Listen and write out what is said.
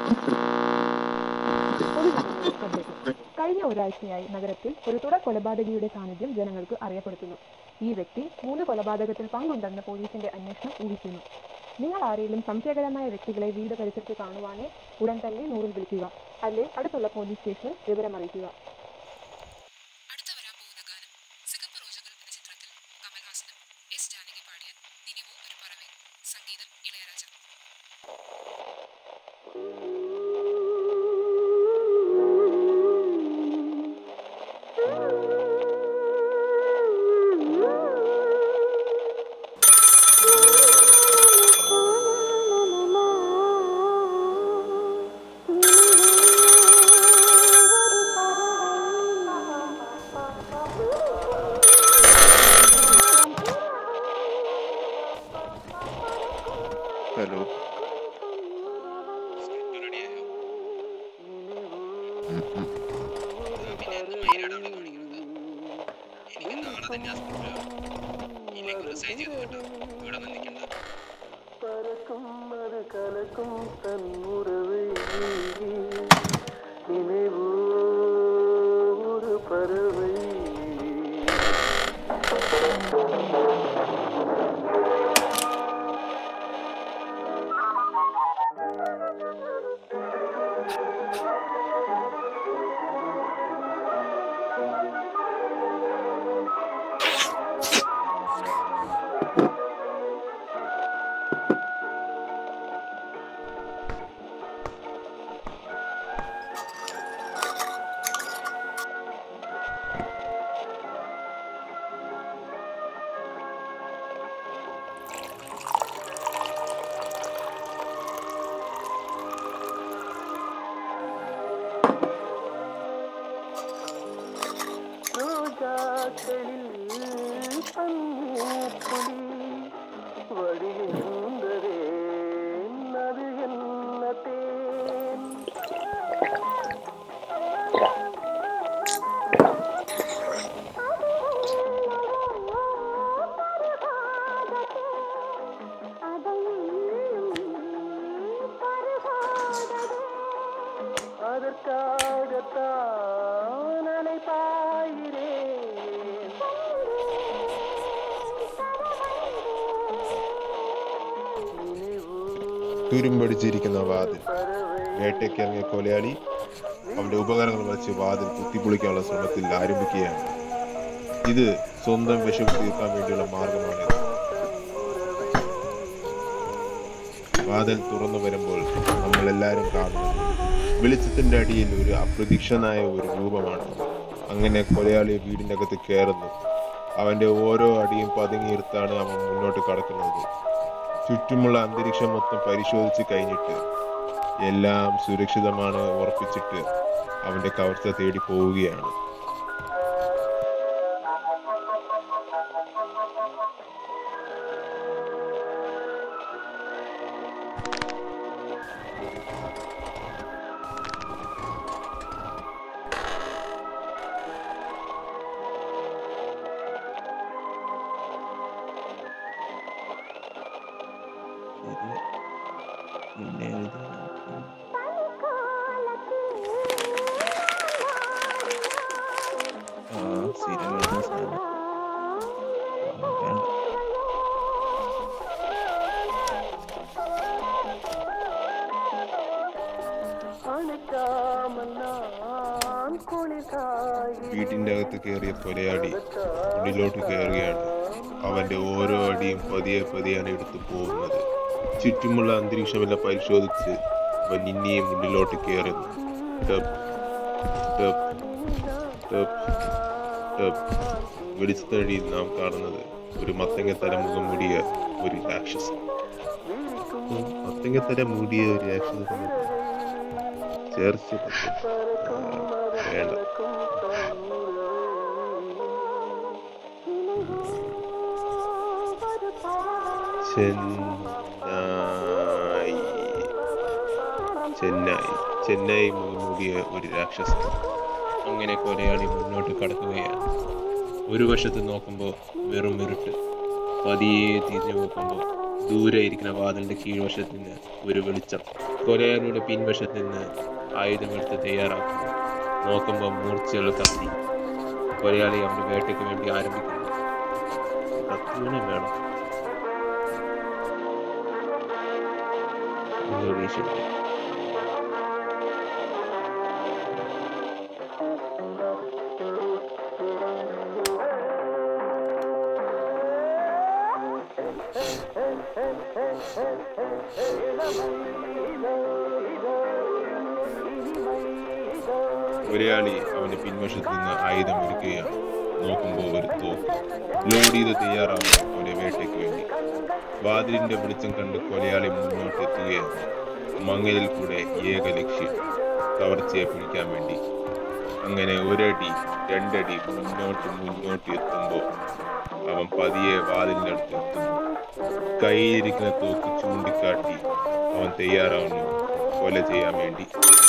കഴിഞ്ഞ ഒരാഴ്ചയായി നഗരത്തിൽ ഒരു തുടർ കൊലപാതകിയുടെ സാന്നിധ്യം ജനങ്ങൾക്ക് അറിയപ്പെടുത്തുന്നു. ഈ വ്യക്തി 3 കൊലപാതകത്തിൽ പങ്കുണ്ടെന്ന് പോലീസിന്റെ അന്വേഷണം ഊഹിക്കുന്നു. നിങ്ങൾ ആരെങ്കിലും സംശയകരമായ വ്യക്തികളെ വീട് പരിസരത്ത് കാണുവാനേ ഉടൻ തന്നെ 100 വിളിക്കുക, അല്ലെ അടുത്തുള്ള പോലീസ് സ്റ്റേഷനിൽ വിവരമറിയിക്കുക. ഹലോ, തുരുമ്പടിച്ചിരിക്കുന്ന വാതിൽ. വേട്ടയ്ക്കിറങ്ങിയ കൊലയാളി അവന്റെ ഉപകരണങ്ങൾ വെച്ച് വാതിൽ കുത്തിപ്പൊളിക്കാനുള്ള ശ്രമത്തിൽ ആരംഭിക്കുകയാണ്. ഇത് സ്വന്തം വിശപ്പ് തീർക്കാൻ വേണ്ടിയുള്ള മാർഗമാണിത്. വാതിൽ തുറന്നു വരുമ്പോൾ നമ്മൾ എല്ലാവരും കാണുന്നത് വെളിച്ചത്തിന്റെ അടിയിൽ ഒരു അപ്രതീക്ഷിതനായ ഒരു രൂപമാണ്. അങ്ങനെ കൊലയാളി വീടിൻ്റെ അകത്ത് കയറുന്നു. അവന്റെ ഓരോ അടിയും പതുങ്ങിയെടുത്താണ് അവൻ മുന്നോട്ട് കടക്കുന്നത്. ചുറ്റുമുള്ള അന്തരീക്ഷം മൊത്തം പരിശോധിച്ച് കഴിഞ്ഞിട്ട് എല്ലാം സുരക്ഷിതമാണ് ഉറപ്പിച്ചിട്ട് അവന്റെ കവർച്ച തേടി പോവുകയാണ്. വീട്ടിൻ്റെ അകത്ത് കയറിയ കൊലയാടി ഉള്ളിലോട്ട് കയറുകയാണ്. അവന്റെ ഓരോ അടിയും പതിയെ പതിയാണ് എടുത്തു പോകുന്നത്. ചുറ്റുമുള്ള അന്തരീക്ഷമെല്ലാം പരിശോധിച്ച് അവൻ ഇനിയും ഉള്ളിലോട്ട് കയറുന്നു. വെളിച്ചത്തടിയിൽ നാം കാണുന്നത് ഒരു മത്തങ്ങത്തല മുഖം മൂടിയ ഒരു രാക്ഷസൻ. മത്തങ്ങത്തല മൂടിയ ഒരു രാക്ഷസൻ ചേർച്ച വേണ്ട. ചെന്നൈ മൂടിയ ഒരു രാക്ഷസൻ. അങ്ങനെ കൊലയാളി മുന്നോട്ട് കടക്കുകയാണ്. ഒരു വശത്ത് നോക്കുമ്പോൾ വെറും ഇരുട്ട്, പതിയെ തിരിഞ്ഞു നോക്കുമ്പോൾ ദൂരെ ഇരിക്കുന്ന വാതിലിന്റെ കീഴ്വശത്ത് നിന്ന് ഒരു വെളിച്ചം. കൊലയാളിയുടെ പിൻവശത്ത് നിന്ന് ആയുധമെടുത്ത് തയ്യാറാക്കുന്നു. നോക്കുമ്പോൾ മൂർച്ചയുള്ള കത്തി. കൊലയാളി അവന്റെ വേട്ടയ്ക്ക് വേണ്ടി ആരംഭിക്കുന്നു. കത്തിനെ വേണം വീശിട്ട്. കൊലയാളി അവന്റെ പിൻവശത്ത് നിന്ന് ആയുധം ഒരുക്കുകയാണ്. നോക്കുമ്പോൾ ഒരു തോക്ക്. ലോഡ് ചെയ്ത് തയ്യാറാവുന്നു അവന്റെ വേട്ടയ്ക്ക് വേണ്ടി. വാതിലിന്റെ വെളിച്ചം കണ്ട് കൊലയാളി മുന്നോട്ട് എത്തുകയാണ്. മങ്ങലിൽ കൂടെ ഏക ലക്ഷ്യം, കവർച്ചയെ പിടിക്കാൻ വേണ്ടി. അങ്ങനെ ഒരടി രണ്ടടി മുന്നോട്ട് എത്തുമ്പോൾ അവൻ പതിയെ വാതിലിന്റെ അടുത്ത് എത്തുന്നു. കയ്യിലിരിക്കുന്ന തോക്ക് ചൂണ്ടിക്കാട്ടി അവൻ തയ്യാറാവുന്നു കൊല ചെയ്യാൻ വേണ്ടി.